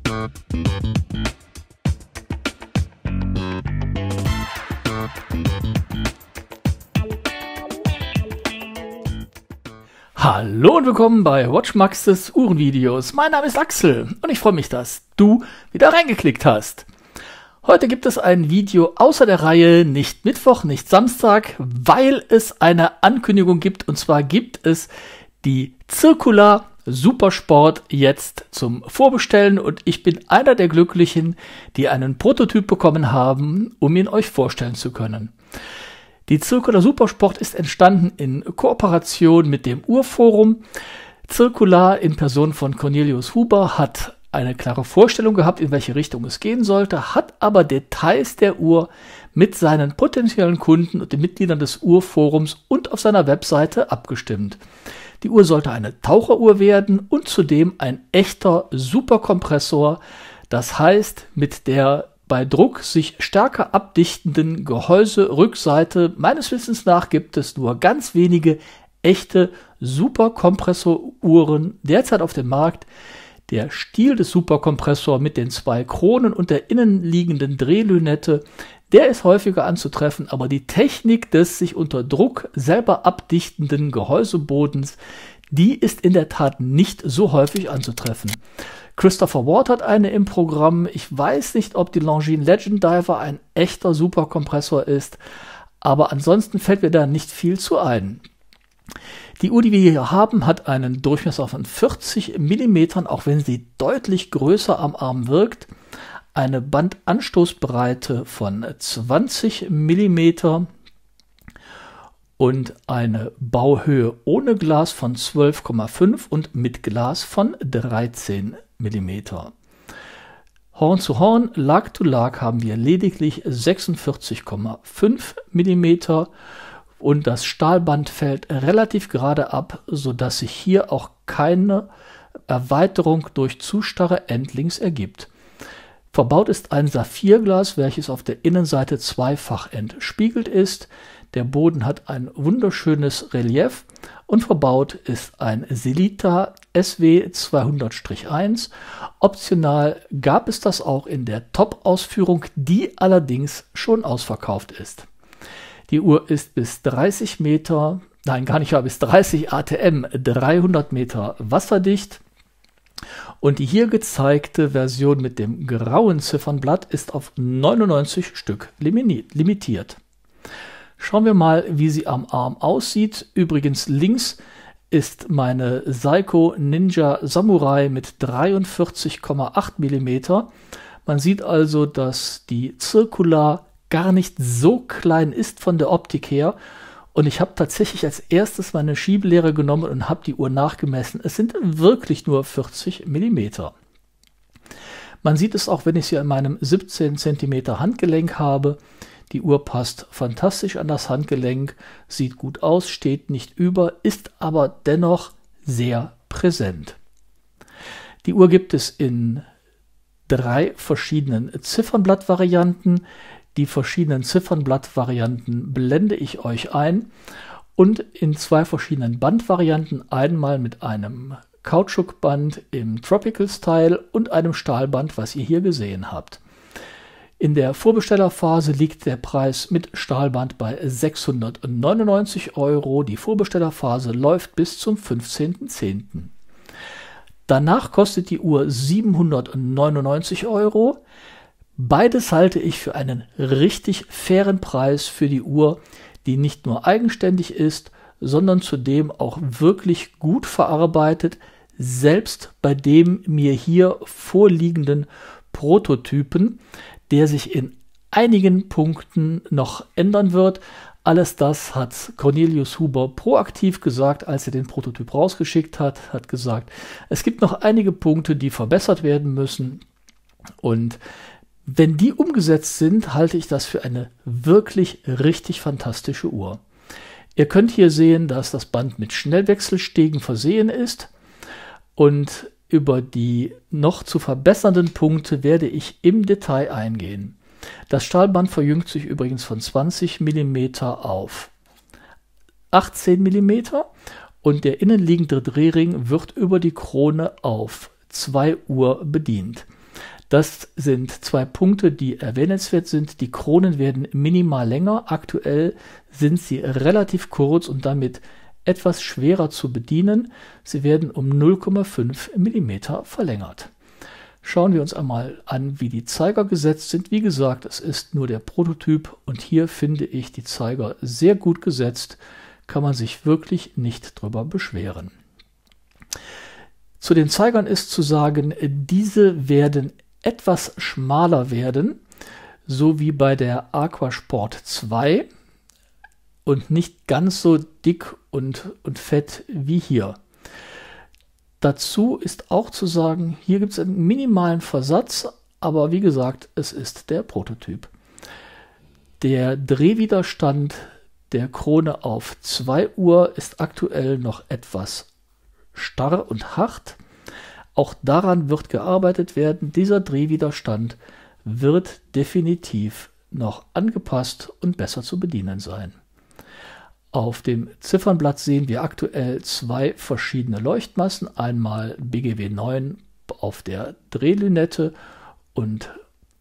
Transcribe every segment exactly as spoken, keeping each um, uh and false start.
Hallo und willkommen bei WatchMaxes Uhrenvideos. Mein Name ist Axel und ich freue mich, dass du wieder reingeklickt hast. Heute gibt es ein Video außer der Reihe, nicht Mittwoch, nicht Samstag, weil es eine Ankündigung gibt, und zwar gibt es die Circular Supersport jetzt zum Vorbestellen und ich bin einer der Glücklichen, die einen Prototyp bekommen haben, um ihn euch vorstellen zu können. Die Circular Supersport ist entstanden in Kooperation mit dem Uhrforum. Circular in Person von Cornelius Huber hat eine klare Vorstellung gehabt, in welche Richtung es gehen sollte, hat aber Details der Uhr mit seinen potenziellen Kunden und den Mitgliedern des Uhrforums und auf seiner Webseite abgestimmt. Die Uhr sollte eine Taucheruhr werden und zudem ein echter Superkompressor, das heißt mit der bei Druck sich stärker abdichtenden Gehäuserückseite. Meines Wissens nach gibt es nur ganz wenige echte Superkompressoruhren derzeit auf dem Markt. Der Stiel des Superkompressors mit den zwei Kronen und der innenliegenden Drehlünette, der ist häufiger anzutreffen, aber die Technik des sich unter Druck selber abdichtenden Gehäusebodens, die ist in der Tat nicht so häufig anzutreffen. Christopher Ward hat eine im Programm. Ich weiß nicht, ob die Longines Legend Diver ein echter Superkompressor ist, aber ansonsten fällt mir da nicht viel zu ein. Die Uhr, die wir hier haben, hat einen Durchmesser von vierzig Millimeter, auch wenn sie deutlich größer am Arm wirkt. Eine Bandanstoßbreite von zwanzig Millimeter und eine Bauhöhe ohne Glas von zwölf Komma fünf und mit Glas von dreizehn Millimeter. Horn zu Horn, Lag to Lag haben wir lediglich sechsundvierzig Komma fünf Millimeter und das Stahlband fällt relativ gerade ab, sodass sich hier auch keine Erweiterung durch zu starre Endlinks ergibt. Verbaut ist ein Saphirglas, welches auf der Innenseite zweifach entspiegelt ist. Der Boden hat ein wunderschönes Relief und verbaut ist ein Sellita S W zweihundert eins. Optional gab es das auch in der Top-Ausführung, die allerdings schon ausverkauft ist. Die Uhr ist bis dreißig Meter, nein gar nicht, bis dreißig A T M, dreihundert Meter wasserdicht. Und die hier gezeigte Version mit dem grauen Ziffernblatt ist auf neunundneunzig Stück limitiert. Schauen wir mal, wie sie am Arm aussieht. Übrigens links ist meine Seiko Ninja Samurai mit dreiundvierzig Komma acht Millimeter. Man sieht also, dass die Circular gar nicht so klein ist von der Optik her. Und ich habe tatsächlich als erstes meine Schiebelehre genommen und habe die Uhr nachgemessen. Es sind wirklich nur vierzig Millimeter. Man sieht es auch, wenn ich sie an meinem siebzehn Zentimeter Handgelenk habe. Die Uhr passt fantastisch an das Handgelenk, sieht gut aus, steht nicht über, ist aber dennoch sehr präsent. Die Uhr gibt es in drei verschiedenen Ziffernblattvarianten. Die verschiedenen Ziffernblattvarianten blende ich euch ein und in zwei verschiedenen Bandvarianten, einmal mit einem Kautschukband im Tropical Style und einem Stahlband, was ihr hier gesehen habt. In der Vorbestellerphase liegt der Preis mit Stahlband bei sechshundertneunundneunzig Euro. Die Vorbestellerphase läuft bis zum fünfzehnten zehnten Danach kostet die Uhr siebenhundertneunundneunzig Euro. Beides halte ich für einen richtig fairen Preis für die Uhr, die nicht nur eigenständig ist, sondern zudem auch wirklich gut verarbeitet, selbst bei dem mir hier vorliegenden Prototypen, der sich in einigen Punkten noch ändern wird. Alles das hat Cornelius Huber proaktiv gesagt, als er den Prototyp rausgeschickt hat, hat gesagt, es gibt noch einige Punkte, die verbessert werden müssen und wenn die umgesetzt sind, halte ich das für eine wirklich richtig fantastische Uhr. Ihr könnt hier sehen, dass das Band mit Schnellwechselstegen versehen ist und über die noch zu verbessernden Punkte werde ich im Detail eingehen. Das Stahlband verjüngt sich übrigens von zwanzig Millimeter auf achtzehn Millimeter und der innenliegende Drehring wird über die Krone auf zwei Uhr bedient. Das sind zwei Punkte, die erwähnenswert sind. Die Kronen werden minimal länger. Aktuell sind sie relativ kurz und damit etwas schwerer zu bedienen. Sie werden um null Komma fünf Millimeter verlängert. Schauen wir uns einmal an, wie die Zeiger gesetzt sind. Wie gesagt, es ist nur der Prototyp und hier finde ich die Zeiger sehr gut gesetzt. Kann man sich wirklich nicht drüber beschweren. Zu den Zeigern ist zu sagen, diese werden etwas schmaler werden, so wie bei der Aquasport zwei und nicht ganz so dick und, und fett wie hier. Dazu ist auch zu sagen, hier gibt es einen minimalen Versatz, aber wie gesagt, es ist der Prototyp. Der Drehwiderstand der Krone auf zwei Uhr ist aktuell noch etwas starr und hart. Auch daran wird gearbeitet werden. Dieser Drehwiderstand wird definitiv noch angepasst und besser zu bedienen sein. Auf dem Ziffernblatt sehen wir aktuell zwei verschiedene Leuchtmassen. Einmal B G W neun auf der Drehlünette und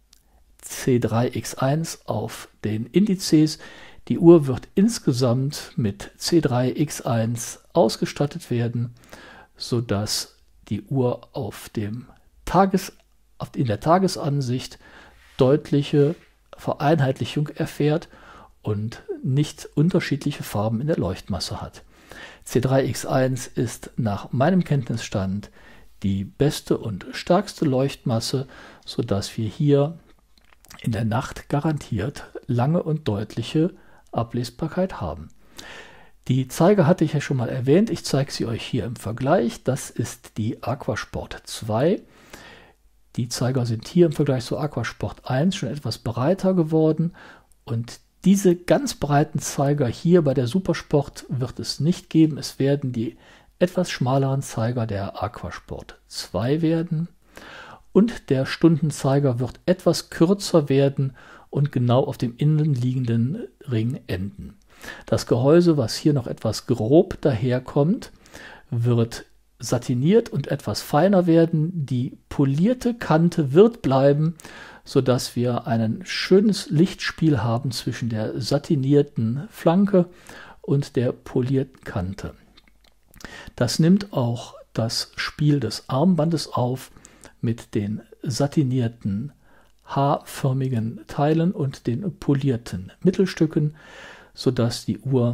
C drei X eins auf den Indizes. Die Uhr wird insgesamt mit C drei X eins ausgestattet werden, sodass die Uhr auf dem Tages, in der Tagesansicht deutliche Vereinheitlichung erfährt und nicht unterschiedliche Farben in der Leuchtmasse hat. C drei X eins ist nach meinem Kenntnisstand die beste und stärkste Leuchtmasse, sodass wir hier in der Nacht garantiert lange und deutliche Ablesbarkeit haben. Die Zeiger hatte ich ja schon mal erwähnt, ich zeige sie euch hier im Vergleich. Das ist die Aquasport zwei. Die Zeiger sind hier im Vergleich zu Aquasport eins schon etwas breiter geworden und diese ganz breiten Zeiger hier bei der Supersport wird es nicht geben. Es werden die etwas schmaleren Zeiger der Aquasport zwei werden und der Stundenzeiger wird etwas kürzer werden und genau auf dem innen liegenden Ring enden. Das Gehäuse, was hier noch etwas grob daherkommt, wird satiniert und etwas feiner werden. Die polierte Kante wird bleiben, sodass wir ein schönes Lichtspiel haben zwischen der satinierten Flanke und der polierten Kante. Das nimmt auch das Spiel des Armbandes auf mit den satinierten H-förmigen Teilen und den polierten Mittelstücken, sodass die Uhr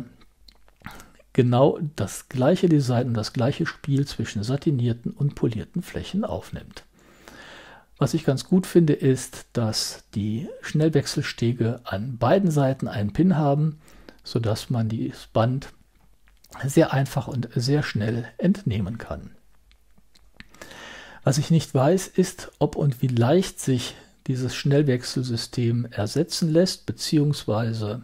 genau das gleiche Design und das gleiche Spiel zwischen satinierten und polierten Flächen aufnimmt. Was ich ganz gut finde, ist, dass die Schnellwechselstege an beiden Seiten einen Pin haben, sodass man das Band sehr einfach und sehr schnell entnehmen kann. Was ich nicht weiß, ist, ob und wie leicht sich dieses Schnellwechselsystem ersetzen lässt, beziehungsweise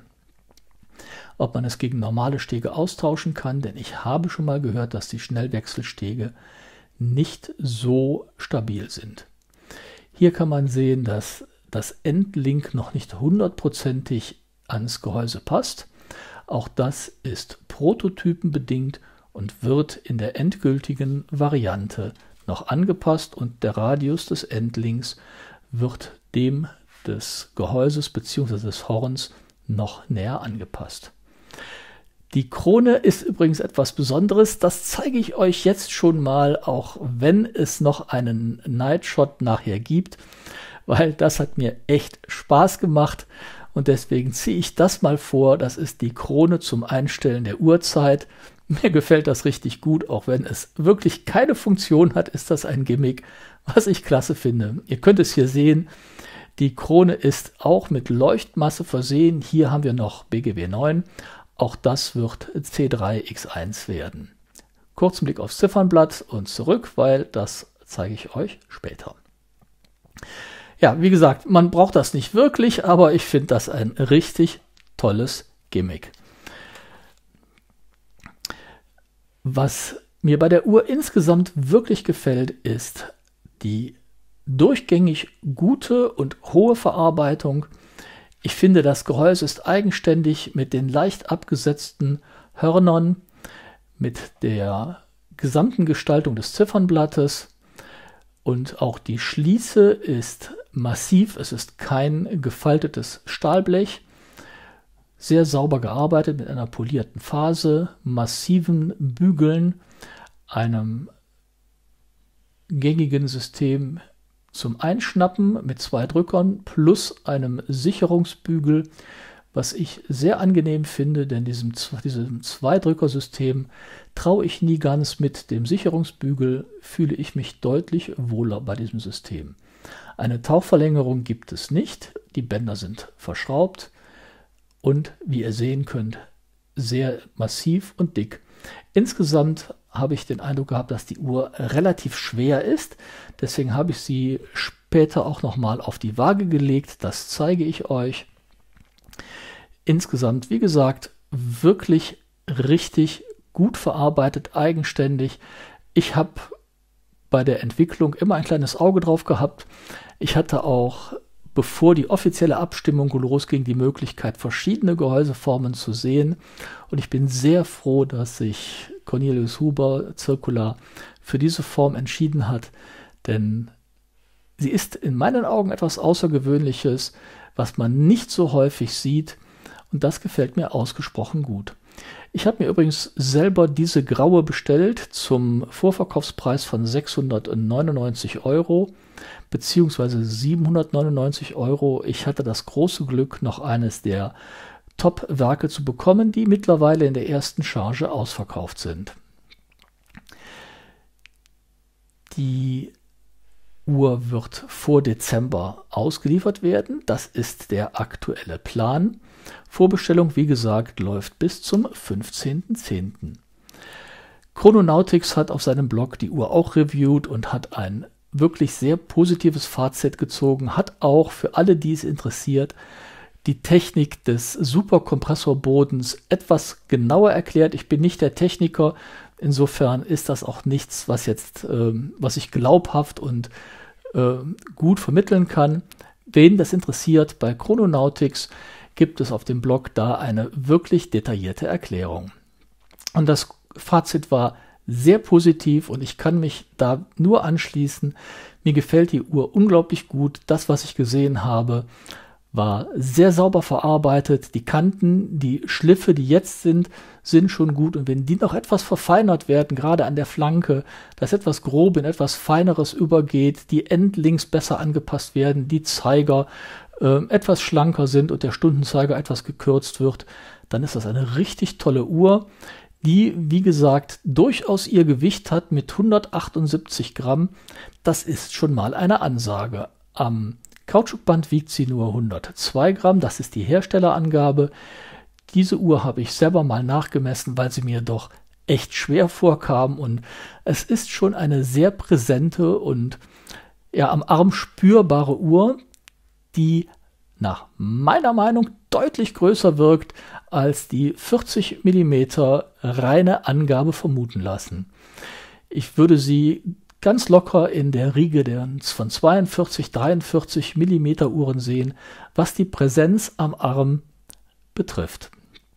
ob man es gegen normale Stege austauschen kann, denn ich habe schon mal gehört, dass die Schnellwechselstege nicht so stabil sind. Hier kann man sehen, dass das Endlink noch nicht hundertprozentig ans Gehäuse passt. Auch das ist prototypenbedingt und wird in der endgültigen Variante noch angepasst und der Radius des Endlinks wird dem des Gehäuses bzw. des Horns noch näher angepasst. Die Krone ist übrigens etwas Besonderes, das zeige ich euch jetzt schon mal, auch wenn es noch einen Nightshot nachher gibt, weil das hat mir echt Spaß gemacht und deswegen ziehe ich das mal vor. Das ist die Krone zum Einstellen der Uhrzeit. Mir gefällt das richtig gut, auch wenn es wirklich keine Funktion hat, ist das ein Gimmick, was ich klasse finde. Ihr könnt es hier sehen, die Krone ist auch mit Leuchtmasse versehen. Hier haben wir noch B G W neun. Auch das wird C drei X eins werden. Kurzen Blick aufs Ziffernblatt und zurück, weil das zeige ich euch später. Ja, wie gesagt, man braucht das nicht wirklich, aber ich finde das ein richtig tolles Gimmick. Was mir bei der Uhr insgesamt wirklich gefällt, ist die durchgängig gute und hohe Verarbeitung. Ich finde, das Gehäuse ist eigenständig mit den leicht abgesetzten Hörnern, mit der gesamten Gestaltung des Ziffernblattes und auch die Schließe ist massiv. Es ist kein gefaltetes Stahlblech. Sehr sauber gearbeitet mit einer polierten Phase, massiven Bügeln, einem gängigen System zum Einschnappen mit zwei Drückern plus einem Sicherungsbügel, was ich sehr angenehm finde, denn diesem, diesem Zweidrückersystem traue ich nie ganz. Mit dem Sicherungsbügel fühle ich mich deutlich wohler bei diesem System. Eine Tauchverlängerung gibt es nicht, die Bänder sind verschraubt und wie ihr sehen könnt, sehr massiv und dick. Insgesamt habe ich den Eindruck gehabt, dass die Uhr relativ schwer ist. Deswegen habe ich sie später auch nochmal auf die Waage gelegt. Das zeige ich euch. Insgesamt, wie gesagt, wirklich richtig gut verarbeitet, eigenständig. Ich habe bei der Entwicklung immer ein kleines Auge drauf gehabt. Ich hatte auch, bevor die offizielle Abstimmung losging, die Möglichkeit, verschiedene Gehäuseformen zu sehen. Und ich bin sehr froh, dass sich Cornelius Huber Circular für diese Form entschieden hat, denn sie ist in meinen Augen etwas Außergewöhnliches, was man nicht so häufig sieht, und das gefällt mir ausgesprochen gut. Ich habe mir übrigens selber diese graue bestellt zum Vorverkaufspreis von sechshundertneunundneunzig Euro beziehungsweise siebenhundertneunundneunzig Euro. Ich hatte das große Glück, noch eines der Top-Werke zu bekommen, die mittlerweile in der ersten Charge ausverkauft sind. Die Uhr wird vor Dezember ausgeliefert werden. Das ist der aktuelle Plan. Vorbestellung, wie gesagt, läuft bis zum fünfzehnten zehnten Chrononautics hat auf seinem Blog die Uhr auch reviewed und hat ein wirklich sehr positives Fazit gezogen, hat auch für alle, die es interessiert, die Technik des Superkompressorbodens etwas genauer erklärt. Ich bin nicht der Techniker, insofern ist das auch nichts, was jetzt, äh, was ich glaubhaft und äh, gut vermitteln kann. Wen das interessiert, bei Chrononautics gibt es auf dem Blog da eine wirklich detaillierte Erklärung. Und das Fazit war sehr positiv und ich kann mich da nur anschließen. Mir gefällt die Uhr unglaublich gut. Das, was ich gesehen habe, war sehr sauber verarbeitet. Die Kanten, die Schliffe, die jetzt sind, sind schon gut. Und wenn die noch etwas verfeinert werden, gerade an der Flanke, dass etwas grob in etwas Feineres übergeht, die Endlinks besser angepasst werden, die Zeiger äh, etwas schlanker sind und der Stundenzeiger etwas gekürzt wird, dann ist das eine richtig tolle Uhr, die, wie gesagt, durchaus ihr Gewicht hat mit hundertachtundsiebzig Gramm. Das ist schon mal eine Ansage. Am Kautschukband wiegt sie nur hundertzwei Gramm, das ist die Herstellerangabe. Diese Uhr habe ich selber mal nachgemessen, weil sie mir doch echt schwer vorkam und es ist schon eine sehr präsente und ja am Arm spürbare Uhr, die nach meiner Meinung deutlich größer wirkt, als die vierzig Millimeter reine Angabe vermuten lassen. Ich würde sie ganz locker in der Riege der von zweiundvierzig, dreiundvierzig Millimeter Uhren sehen, was die Präsenz am Arm betrifft.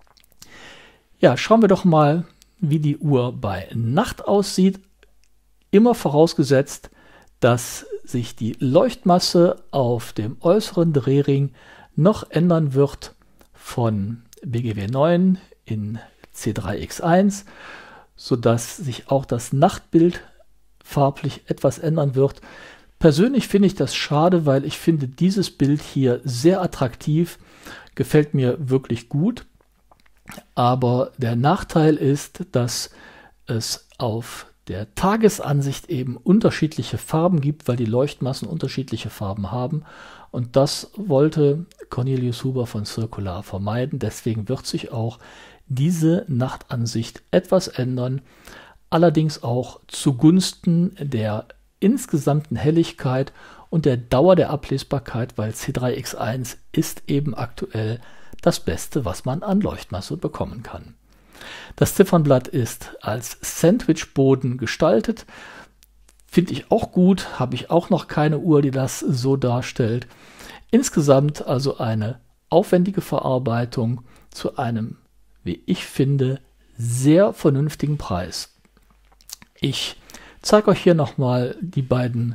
Ja, schauen wir doch mal, wie die Uhr bei Nacht aussieht. Immer vorausgesetzt, dass sich die Leuchtmasse auf dem äußeren Drehring noch ändern wird von B G W neun in C drei X eins, sodass sich auch das Nachtbild farblich etwas ändern wird. Persönlich finde ich das schade, weil ich finde dieses Bild hier sehr attraktiv, gefällt mir wirklich gut. Aber der Nachteil ist, dass es auf der Tagesansicht eben unterschiedliche Farben gibt, weil die Leuchtmassen unterschiedliche Farben haben. Und das wollte Cornelius Huber von Circular vermeiden. Deswegen wird sich auch diese Nachtansicht etwas ändern. Allerdings auch zugunsten der insgesamten Helligkeit und der Dauer der Ablesbarkeit, weil C drei X eins ist eben aktuell das Beste, was man an Leuchtmasse bekommen kann. Das Ziffernblatt ist als Sandwichboden gestaltet. Finde ich auch gut, habe ich auch noch keine Uhr, die das so darstellt. Insgesamt also eine aufwendige Verarbeitung zu einem, wie ich finde, sehr vernünftigen Preis. Ich zeige euch hier nochmal die beiden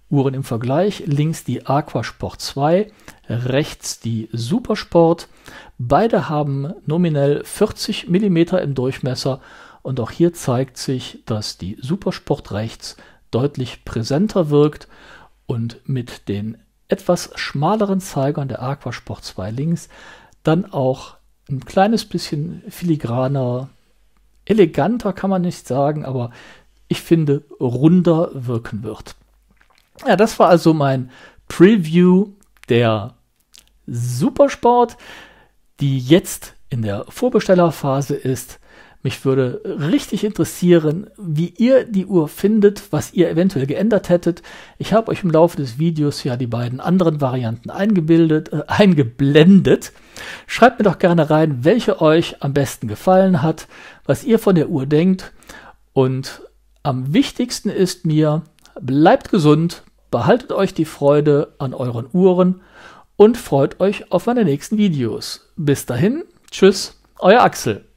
Uhren im Vergleich. Links die Aquasport zwei, rechts die Supersport. Beide haben nominell vierzig Millimeter im Durchmesser und auch hier zeigt sich, dass die Supersport rechts deutlich präsenter wirkt und mit den etwas schmaleren Zeigern der Aquasport zwei links dann auch ein kleines bisschen filigraner, eleganter kann man nicht sagen, aber ich finde runder wirken wird. Ja, das war also mein Preview der Supersport, die jetzt in der Vorbestellerphase ist. Mich würde richtig interessieren, wie ihr die Uhr findet, was ihr eventuell geändert hättet. Ich habe euch im Laufe des Videos ja die beiden anderen Varianten eingebildet, äh, eingeblendet. Schreibt mir doch gerne rein, welche euch am besten gefallen hat, was ihr von der Uhr denkt. Und am wichtigsten ist mir, bleibt gesund, behaltet euch die Freude an euren Uhren und freut euch auf meine nächsten Videos. Bis dahin, tschüss, euer Axel.